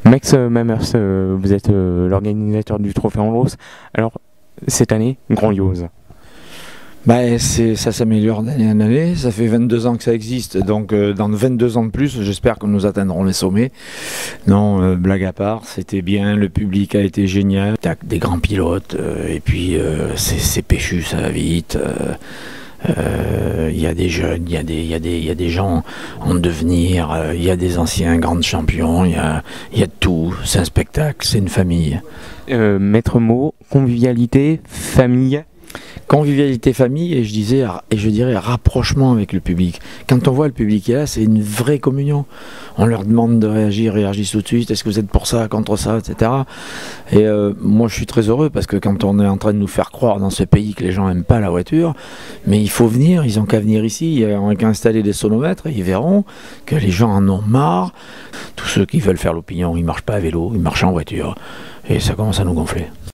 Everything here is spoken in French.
Max Mamers, vous êtes l'organisateur du Trophée Andros. Alors, cette année, grandiose. Bah, ça s'améliore d'année en année, ça fait 22 ans que ça existe, donc dans 22 ans de plus, j'espère que nous atteindrons les sommets. Non, blague à part, c'était bien, le public a été génial, t'as des grands pilotes, et puis c'est péchu, ça va vite. Il y a des jeunes, il y a des gens en devenir, il y a des anciens grands champions, il y a de tout, c'est un spectacle, c'est une famille. Maître mot, convivialité, famille. Convivialité famille et je dirais rapprochement avec le public. Quand on voit le public qui est là, c'est une vraie communion. On leur demande de réagir, réagissent tout de suite. Est-ce que vous êtes pour ça, contre ça, etc. Et moi, je suis très heureux parce que quand on est en train de nous faire croire dans ce pays que les gens n'aiment pas la voiture, mais il faut venir, ils n'ont qu'à venir ici, ils n'ont qu'à installer des sonomètres et ils verront que les gens en ont marre. Tous ceux qui veulent faire l'opinion, ils ne marchent pas à vélo, ils marchent en voiture. Et ça commence à nous gonfler.